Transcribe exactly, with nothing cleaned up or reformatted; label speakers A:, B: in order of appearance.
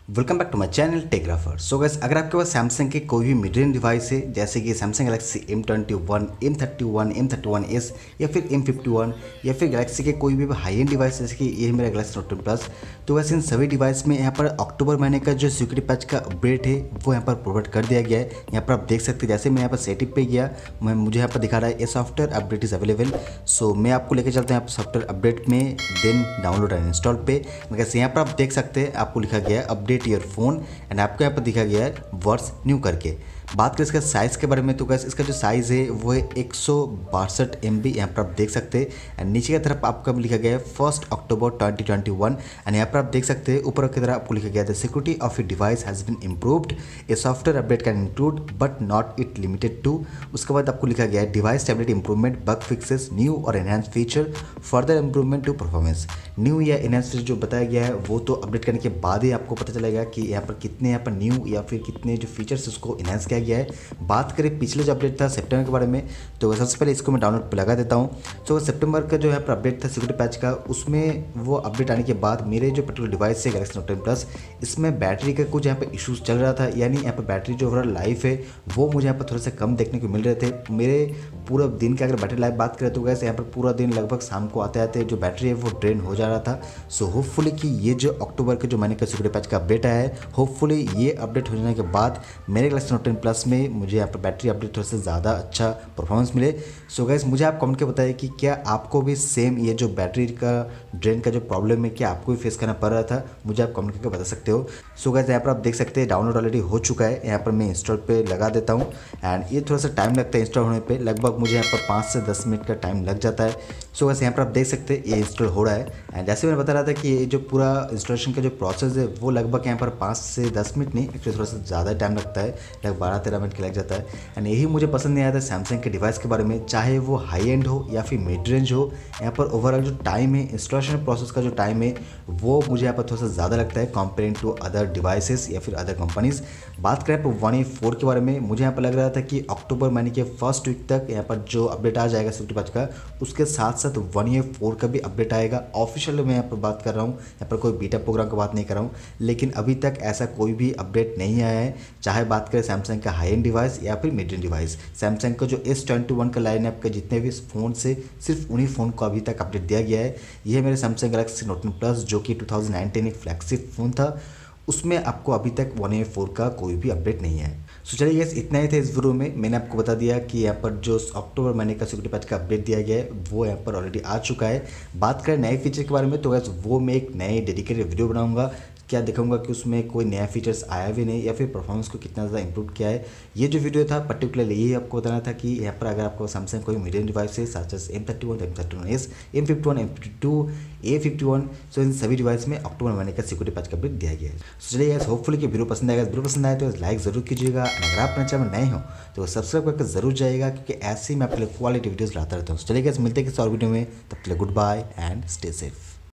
A: Welcome back to my channel Techrafer. So guys, अगर आपके पास Samsung के कोई भी मिड रेंज डिवाइस है जैसे कि Samsung Galaxy M twenty one, M thirty one, M thirty one S या फिर एम फिफ्टी वन या फिर गैलेक्सी के कोई भी हाई एंड डिवाइस जैसे कि ये मेरा गैलेक्सी नोट टेन प्लस, तो वैसे इन सभी डिवाइस में यहाँ पर अक्टूबर महीने का जो सिक्योरिटी पैच का अपडेट है वो यहाँ पर प्रोवाइड कर दिया गया है। यहाँ पर आप देख सकते हैं, जैसे मैं यहाँ पर सेटिंग पे गया, मैं मुझे यहाँ पर दिखा रहा है ये software update is available. So मैं आपको लेकर चलता हूँ यहाँ पर सॉफ्टवेयर अपडेट में, देन डाउनलोड एंड इंस्टॉल पे। वैसे यहाँ पर आप देख सकते हैं आपको लिखा गया है अपडेट योर फोन एंड आपको यहाँ पर दिखा गया है वर्ड्स न्यू करके। बात करें इसका साइज़ के बारे में, तो गैस इसका जो साइज़ है वो है एक सौ बासठ एम बी, यहाँ पर आप देख सकते हैं। एंड नीचे की तरफ आपका लिखा गया है first October twenty twenty one and यहाँ पर आप देख सकते हैं ऊपर की तरफ आपको लिखा गया है security of a device has been improved, a software update can include but not it limited to. उसके बाद आपको लिखा गया है device stability improvement, bug fixes, new और enhance feature, further improvement to performance. New या एनहांस फीचर जो बताया गया है वो तो अपडेट करने के बाद ही आपको पता चलेगा कि यहाँ पर कितने यहाँ पर न्यू या फिर कितने जो फीचर्स उसको एनहांस किया गया है। बात करें पिछले जो अपडेट था सितंबर के बारे में, तो सबसे पहले इसको मैं डाउनलोड पे लगा देता हूँ। तो सितंबर का जो यहाँ पर अपडेट था सिक्योरिटी पैच का, उसमें वो अपडेट आने के बाद मेरे जो पर्टिकुलर डिवाइस है गैलेक्सी नोट टेन प्लस, इसमें बैटरी का कुछ यहाँ पे इश्यूज चल रहा था, यानी यहाँ पर बैटरी जो ओवरऑल लाइफ है वो मुझे यहाँ पर थोड़ा सा कम देखने को मिल रहे थे। मेरे पूरा दिन की अगर बैटरी लाइफ बात करें तो गैस यहाँ पर पूरा दिन लगभग शाम को आते आते जो बैटरी है वो ड्रेन हो जा रहा था। सो होपफुली कि ये जो अक्टूबर के जो महीने का सिक्योरिटी पैच का अपडेट आया है, होपफुली ये अपडेट हो जाने के बाद मेरे गैलेक्सी नोट टेन प्लस में मुझे यहाँ पर बैटरी अपडेट थोड़ा सा ज़्यादा अच्छा परफॉर्मेंस मिले। सो गाइस, मुझे आप कमेंट के बताइए कि क्या आपको भी सेम ये जो बैटरी का ड्रेन का जो प्रॉब्लम है क्या आपको भी फेस करना पड़ रहा था, मुझे आप कमेंट करके बता सकते हो। सो गाइस, यहाँ पर आप देख सकते हैं डाउनलोड ऑलरेडी हो चुका है, यहाँ पर मैं इंस्टॉल पे लगा देता हूँ एंड ये थोड़ा सा टाइम लगता है इंस्टॉल होने पे, लगभग मुझे यहाँ पर पाँच से दस मिनट का टाइम लग जाता है। सो गाइस, यहाँ पर आप देख सकते हैं ये इंस्टॉल हो रहा है एंड जैसे मैंने बता रहा था कि ये जो पूरा इंस्टॉलेशन का जो प्रोसेस है वो लगभग यहाँ पर पाँच से दस मिनट नहीं, एक्चुअली थोड़ा सा ज़्यादा टाइम लगता है, लगभग बारह तेरह मिनट का लग जाता है। एंड यही मुझे पसंद नहीं आया था सैमसंग के डिवाइस के बारे में, चाहे वो हाई एंड हो या फिर मिड रेंज हो, यहाँ पर ओवरऑल जो टाइम है इंस्टॉलेशन प्रोसेस का जो टाइम है वो मुझे यहाँ पर थोड़ा सा ज़्यादा लगता है कंपेयरिंग टू अदर डिवाइसेस या फिर अदर कंपनीज। बात करें पर वन ए फोर के बारे में, मुझे यहाँ पर लग रहा था कि अक्टूबर महीने के फर्स्ट वीक तक यहाँ पर जो अपडेट आ जाएगा सिक्योरिटी पैच का, उसके साथ साथ वन ए फोर का भी अपडेट आएगा। ऑफिशियल मैं यहाँ पर बात कर रहा हूँ, यहाँ पर कोई बीटा प्रोग्राम की बात नहीं कर रहा हूँ, लेकिन अभी तक ऐसा कोई भी अपडेट नहीं आया है। चाहे बात करें सैमसंग का हाई एंड डिवाइस या फिर मिड रेंज डिवाइस, सैमसंग का जो एस ट्वेंटी वन का लाइन ऐप का जितने भी फ़ोन से सिर्फ उन्हीं फ़ोन को अभी तक अपडेट दिया गया है। यह मेरे Samsung Galaxy Note ten plus जो कि टू थाउजेंड नाइनटीन एक फ्लैगशिप फ़ोन था, उसमें आपको अभी तक वन ए फोर का कोई भी अपडेट नहीं है। सो चलिए गैस, इतना ही था इस वीडियो में। मैंने आपको बता दिया कि यहाँ पर जो अक्टूबर महीने का सिक्योरिटी पैच का अपडेट दिया गया है वो यहाँ पर ऑलरेडी आ चुका है। बात करें नए फीचर के बारे में, तो गैस वो मैं एक नए डेडिकेटेड वीडियो बनाऊंगा, क्या दिखाऊंगा कि उसमें कोई नया फीचर्स आया भी नहीं या फिर परफॉर्मेंस को कितना ज़्यादा इंप्रूव किया है। ये जो वीडियो था पर्टिकुलरली यही आपको बताना था कि यहाँ पर अगर आपको सैमसंग कोई मीडियम डिवाइस है such as M thirty one, M thirty one S, M fifty one, M fifty two, A fifty one, so इन सभी डिवाइस में अक्टूबर महीने का सिक्योरिटी पैच का अपडेट दिया गया है। सो चलिए गाइस, होपफुली कि वीडियो पसंद आएगा। वीडियो पसंद आए तो लाइक जरूर कीजिएगा, अगर आप अपने चैनल में नए हो तो सब्सक्राइब करके जरूर जाइएगा, क्योंकि ऐसे ही मैं आपके लिए क्वालिटी वीडियोस लाता रहता हूँ। चलिए गाइस, मिलते हैं किसी और वीडियो में, तब तक goodbye and stay safe.